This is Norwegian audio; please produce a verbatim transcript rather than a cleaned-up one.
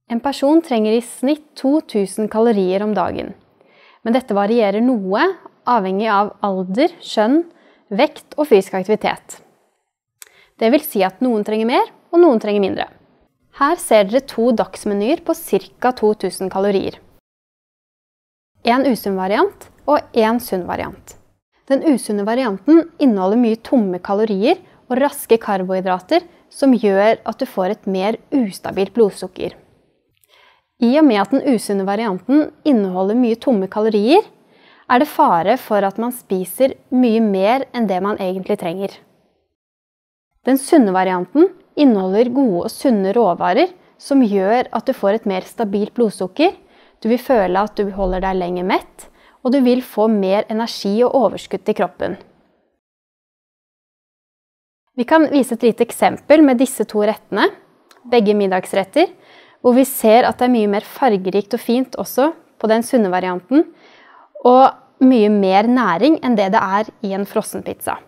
En person trenger i snitt to tusen kalorier om dagen, men dette varierer noe avhengig av alder, kjønn, vekt og fysisk aktivitet. Det vil si at noen trenger mer, og noen trenger mindre. Her ser dere to dagsmenyer på ca. to tusen kalorier. En usunn variant og en sunn variant. Den usunne varianten inneholder mye tomme kalorier og raske karbohydrater som gjør at du får et mer ustabilt blodsukker. I og med at den usunne varianten inneholder mye tomme kalorier, er det fare for at man spiser mye mer enn det man egentlig trenger. Den sunne varianten inneholder gode og sunne råvarer som gjør at du får et mer stabilt blodsukker, du vil føle at du holder deg lenger mett, og du vil få mer energi og overskudd i kroppen. Vi kan vise et lite eksempel med disse to rettene, begge middagsretter, hvor vi ser at det er mye mer fargerikt og fint også på den sunne varianten, og mye mer næring enn det det er i en frossenpizza.